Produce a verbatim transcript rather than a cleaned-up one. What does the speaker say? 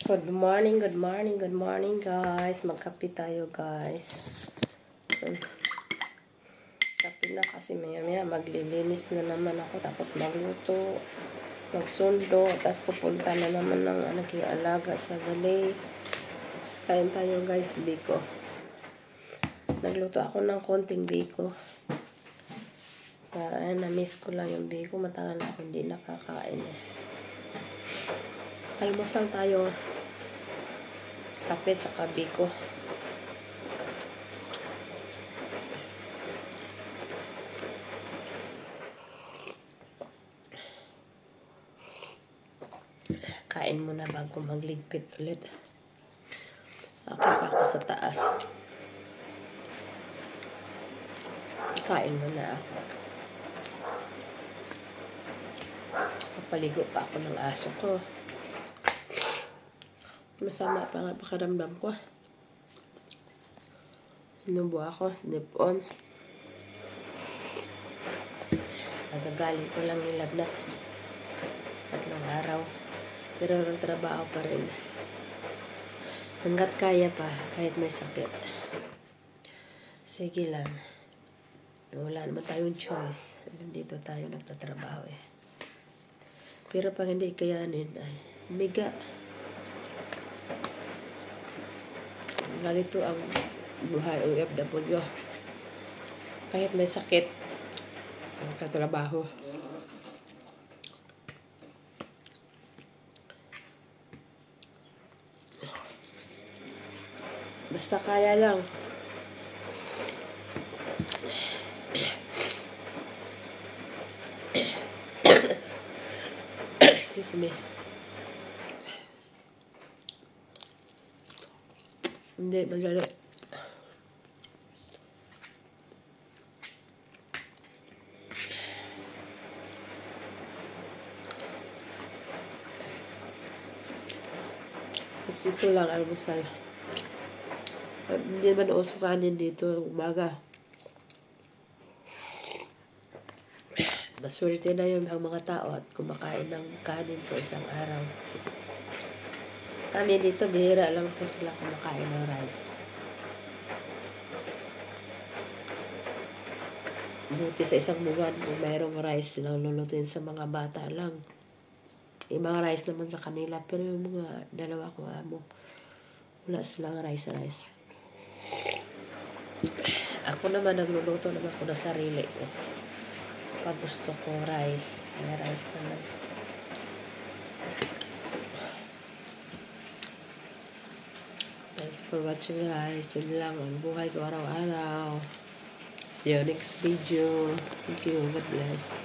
Good morning, good morning, good morning guys. Magkape tayo guys. Kape na kasi maya maya maglilinis na naman ako. Tapos magluto, magsundo. Tapos pupunta na naman ng aking alaga sa balay. Tapos kain tayo guys, biko. Nagluto ako ng konting biko. Para na-miss ko lang yung biko. Matagal na ako hindi nakakain eh. Almusal tayo. Kape tsaka biko. Kain muna bago magligpit ulit. Akit pa ako sa taas. Kain muna ako. Papaligo pa ako ng aso ko. Masama pa nga pakiramdam ko. Inubo ako, nip-on. Nagagaling ko lang nilagnat. Tatlong araw. Pero ang trabaho pa rin. Hanggat kaya pa, kahit may sakit. Sige lang. Wala naman tayong choice. Nandito tayo nagtatrabaho eh. Pero pag hindi kayanin, ay miga. Ganito ang buhay O F W. Kahit may sakit, nagtatrabaho. Basta kaya lang. Excuse me. Hindi, madali. Tapos ito lang, almusal. Hindi naman uso kanin dito umaga. Maswerte na yun ang mga tao at kumakain ng kanin sa isang araw. Kami dito, bihira lang to sila kumakain ng rice. Buti sa isang buwan, kung mayroong rice silang lulutuin sa mga bata lang. Ibang rice naman sa kanila, pero yung mga dalawa ko amo, wala silang rice-rice. Ako naman, nagluluto naman ako na sarili ko. Pag gusto ko rice, may rice naman. Thank you for watching guys. Yun lang ang buhay ko araw-araw. See you next video. Thank you. God bless.